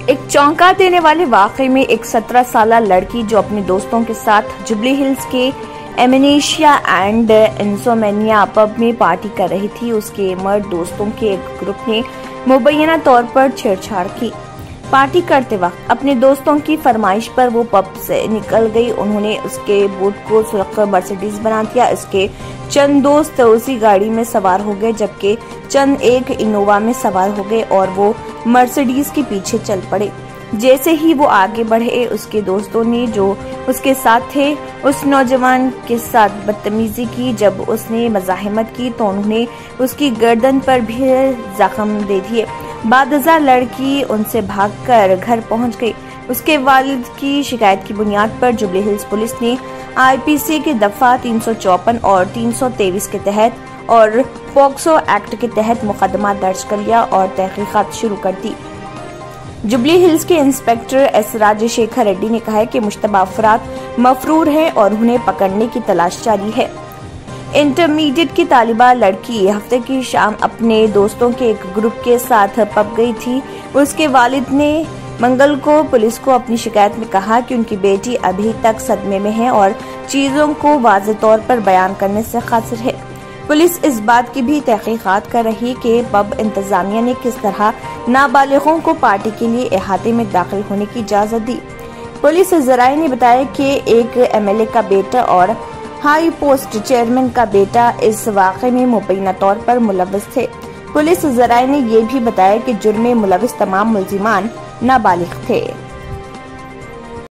ایک چونکا دینے والے واقعے میں ایک 17 سالہ لڑکی جو اپنے دوستوں کے ساتھ جبلی ہلز کے ایمنیشیا اینڈ انسومینیا پب میں پارٹی کر رہی تھی، اس کے مرد دوستوں کے ایک گروپ نے مبینہ طور پر چھیڑ چھاڑ کی۔ پارٹی کرتے وقت اپنے دوستوں کی فرمائش پر وہ پب سے نکل گئی۔ انہوں نے اس کے بوٹ کو سرخ مرسیڈیز بنا دیا۔ اس کے چند دوست اسی گاڑی میں سوار ہو گئے، جبکہ چند ایک انووا میں سوار ہو گئے اور وہ مرسیڈیز کے پیچھے چل پڑے۔ جیسے ہی وہ آگے بڑھے، اس کے دوستوں نے جو اس کے ساتھ تھے اس نوجوان کے ساتھ بدتمیزی کی۔ جب اس نے مزاحمت کی تو انہوں نے اس کی گردن پر بھی زخم دے دیے۔ بعد ازاں لڑکی ان سے بھاگ کر گھر پہنچ گئی۔ اس کے والد کی شکایت کی بنیاد پر جبلی ہلز پولیس نے IPC کے دفعہ 354 اور 323 کے تحت اور پوکسو ایکٹ کے تحت مقدمہ درج کر لیا اور تحقیقات شروع کر دی۔ جبلی ہلز کے انسپکٹر ایس راج شیکھر ریڈی نے کہا کہ مشتبہ افراد مفرور ہیں اور انہیں پکڑنے کی تلاش جاری ہے۔ انٹرمیڈیٹ کی طالبہ لڑکی ہفتے کی شام اپنے دوستوں کے ایک گروپ کے ساتھ پب گئی تھی۔ اس کے والد نے منگل کو پولیس کو اپنی شکایت میں کہا کہ ان کی بیٹی ابھی تک صدمے میں ہے اور چیزوں کو واضح طور پر بیان کرنے سے قاصر ہے۔ پولیس اس بات کی بھی تحقیقات کر رہی کہ پب انتظامیہ نے کس طرح نابالغوں کو پارٹی کے لیے احاطے میں داخل ہونے کی اجازت دی۔ پولیس ذرائع نے بتایا کہ ایک MLA کا بیٹا اور ہائی پوسٹ چیئرمین کا بیٹا اس واقعے میں مبینہ طور پر ملوث تھے۔ پولیس ذرائع نے یہ بھی بتایا کہ جرم میں ملوث تمام ملزمان نابالغ تھے۔